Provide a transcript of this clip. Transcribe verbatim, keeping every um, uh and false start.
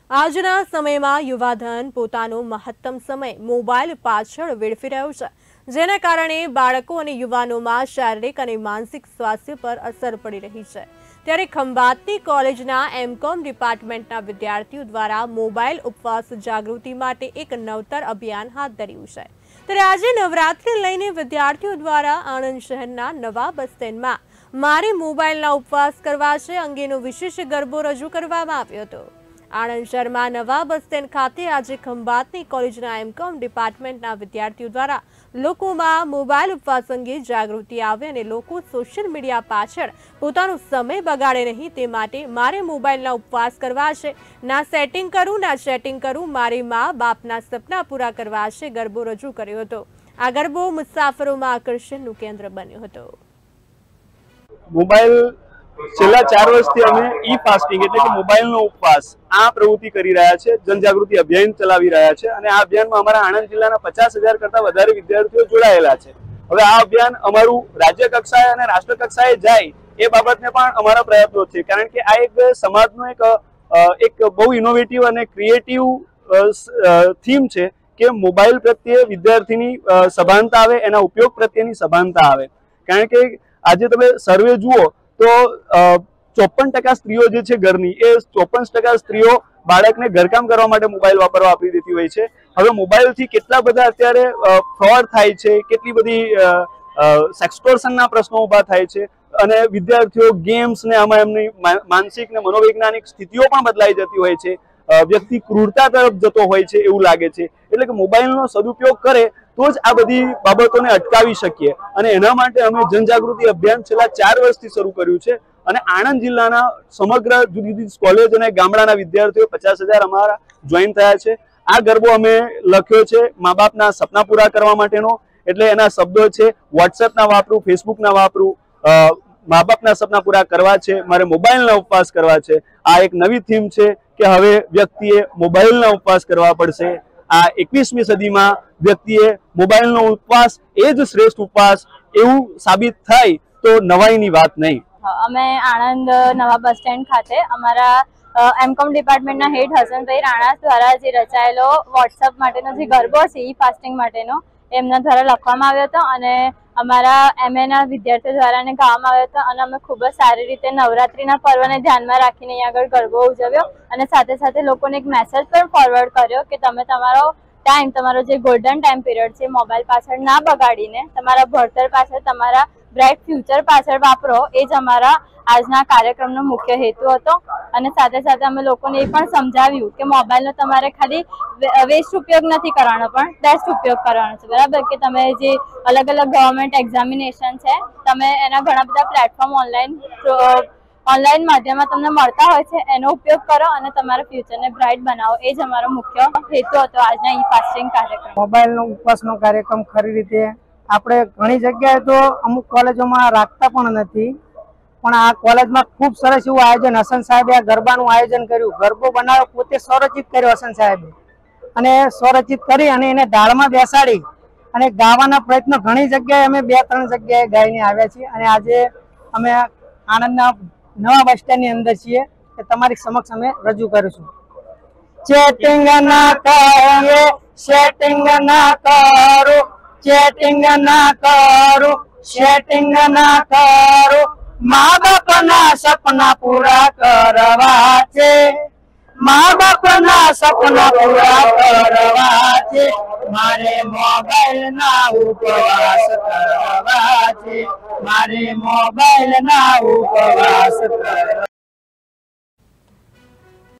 આજના સમયમાં યુવાધન પોતાનો મહત્તમ સમય મોબાઈલ પાછળ વેડફી રહ્યો છે, જેના કારણે બાળકો અને યુવાનોમાં શારીરિક અને માનસિક સ્વાસ્થ્ય પર અસર પડી રહી છે। ત્યારે ખંભાતની કોલેજના એમ કોમ ડિપાર્ટમેન્ટના વિદ્યાર્થીઓ દ્વારા મોબાઈલ ઉપવાસ જાગૃતિ માટે એક નવતર અભિયાન હાથ ધર્યું છે। ત્યારે આજે નવરાત્રી લઈને વિદ્યાર્થીઓ દ્વારા આણંદ શહેરના નવા બસ સ્ટેન્ડમાં મારે મોબાઈલના ઉપવાસ કરવા છે અંગેનો વિશેષ ગરબો રજૂ કરવામાં આવ્યો હતો। આણંદ શહેરમાં નવા બસ સ્ટેન્ડ ખાતે આજે ખંભાતની કોલેજના એમ કોમ ડિપાર્ટમેન્ટના વિદ્યાર્થીઓ દ્વારા લોકોમાં મોબાઈલ ઉપવાસ અંગે જાગૃતિ આવે અને લોકો સોશિયલ મીડિયા પાછળ પોતાનો સમય બગાડે નહીં તે માટે મારે મોબાઈલના ઉપવાસ કરવા છે, ના સેટિંગ કરું ના ચેટિંગ કરું, મારી મા બાપના સપના પૂરા કરવા છે ગરબો રજૂ કર્યો હતો। આ ગરબો મુસાફરોમાં આકર્ષણનું કેન્દ્ર બન્યો હતો। મોબાઈલ છેલ્લા ચાર વર્ષથી અમે ઈ ફાસ્ટિંગ એટલે કે મોબાઈલનો ઉપવાસ આ પ્રવૃત્તિ કરી રહ્યા છે, જનજાગૃતિ અભિયાન ચલાવી રહ્યા છે અને આ અભિયાનમાં અમારા આણંદ જિલ્લાના પચાસ હજાર કરતા વધારે વિદ્યાર્થીઓ જોડાયેલા છે। હવે આ અભિયાન અમારું રાજ્ય કક્ષાએ અને રાષ્ટ્ર કક્ષાએ જાય એ બાબતને પણ અમારા પ્રયત્નો છે, કારણ કે આ એક સમાજનો એક એક બહુ ઇનોવેટિવ અને ક્રિએટિવ થીમ છે કે મોબાઈલ પ્રત્યે વિદ્યાર્થીની સભાનતા આવે, એના ઉપયોગ પ્રત્યેની સભાનતા આવે। કારણ કે આજે તમે સર્વે જુઓ તો ચોપન ટકા સ્ત્રીઓ જે છે ઘરની એ ચોપન ટકા સ્ત્રીઓ બાળકને ઘરકામ કરવા માટે મોબાઈલ વાપરવા આપી દેતી હોય છે। હવે મોબાઈલથી કેટલા બધા અત્યારે ફ્રોડ થાય છે, કેટલી બધી સેક્સટોર્શનના પ્રશ્નો ઊભા થાય છે અને વિદ્યાર્થીઓ ગેમ્સ ને આમાં એમની માનસિક ને મનોવૈજ્ઞાનિક સ્થિતિઓ પણ બદલાઈ જતી હોય છે, વ્યક્તિ ક્રૂરતા તરફ જતો હોય છે એવું લાગે છે। એટલે કે મોબાઈલનો સદુપયોગ કરે તો જ આ બધી બાબતોને અટકાવી શકીએ અને એના માટે અમે જનજાગૃતિ અભિયાન છેલ્લા ચાર વર્ષથી શરૂ કર્યું છે અને આણંદ જિલ્લાના સમગ્ર જુદી જુદી કોલેજ અને ગામડાના વિદ્યાર્થીઓ પચાસ હજાર અમારા જોઈન થયા છે। આ ગરબો અમે લખ્યો છે મા બાપના સપના પૂરા કરવા માટેનો, એટલે એના શબ્દો છે વોટ્સએપ ના વાપરું, ફેસબુક ના વાપરું, મા બાપના સપના પૂરા કરવા છે, મારે મોબાઈલના ઉપવાસ કરવા છે। આ એક નવી થીમ છે કે હવે વ્યક્તિએ મોબાઈલના ઉપવાસ કરવા પડશે। આ એકવીસમી સદીમાં વ્યક્તિએ મોબાઈલનો ઉપવાસ એ જ શ્રેષ્ઠ ઉપવાસ એવું સાબિત થાય તો નવાઈની વાત નહીં। અમે આણંદ નવા બસ સ્ટેન્ડ ખાતે અમારા એમ કોમ ડિપાર્ટમેન્ટના હેડ હસનભાઈ રાણા દ્વારા જે રચાયેલો વોટ્સઅપ માટેનો જે ગરબો છે ઈ ફાસ્ટિંગ માટેનો એમના દ્વારા લખવામાં આવ્યો હતો અને અમારા એમએના વિદ્યાર્થીઓ દ્વારા એને ગાવામાં આવ્યો હતો અને અમે ખૂબ જ સારી રીતે નવરાત્રીના પર્વને ધ્યાનમાં રાખીને અહીંયા આગળ ગરબો ઉજવ્યો અને સાથે સાથે લોકોને એક મેસેજ પણ ફોરવર્ડ કર્યો કે તમે તમારો ટાઈમ, તમારો જે ગોલ્ડન ટાઈમ પીરિયડ છે મોબાઈલ પાછળ ના બગાડીને તમારા ભણતર પાછળ, તમારા બ્રાઇટ ફ્યુચર પાછળ વાપરો, એ જ અમારા આજના કાર્યક્રમનો મુખ્ય હેતુ હતો। અને સાથે સાથે અમે લોકોને એ પણ સમજાવ્યું કે મોબાઈલનો તમારે ખાલી વેસ્ટ ઉપયોગ નથી કરવાનો પણ બેસ્ટ ઉપયોગ કરવાનો છે, બરાબર? કે તમે જે અલગ અલગ ગવર્મેન્ટ એક્ઝામિનેશન છે તમે એના ઘણા બધા પ્લેટફોર્મ ઓનલાઈન ઓનલાઈન માધ્યમમાં તમને મળતા હોય છે, એનો ઉપયોગ કરો અને તમારા ફ્યુચરને બ્રાઇટ બનાવો, એ જ અમારો મુખ્ય હેતુ હતો આજના ઈ ફાસ્ટિંગ કાર્યક્રમ। મોબાઈલનો ઉપવાસનો કાર્યક્રમ ખરી રીતે આપણે ઘણી જગ્યાએ તો અમુક કોલેજોમાં રાખતા પણ નથી, પણ આ કોલેજમાં ખૂબ સરસ એવું આયોજન હસન સાહેબે આ ગરબાનું આયોજન કર્યું। ગરબો બનાવ્યો પોતે સ્વરચિત કર્યો હસન સાહેબે અને સ્વરચિત કરી અને એને ઢાળમાં બેસાડી અને ગાવાના પ્રયત્નો ઘણી જગ્યાએ અમે બે ત્રણ જગ્યાએ ગાઈને આવ્યા છીએ અને આજે અમે આણંદના નવા બસ સ્ટેન્ડની અંદર છીએ કે તમારી સમક્ષ અમે રજૂ કરીશું। ચેટિંગ ના કરીએ, સેટિંગ ના કરો, ચેટિંગ ના કરો, સેટિંગ ના કરો, મા બાપના સપના પૂરા કરવા છે, મા બાપના સપના પૂરા કરવા છે, મારે મોબાઈલ ના ઉપવાસ કરવા છે, મારે મોબાઈલ ના ઉપવાસ કરવા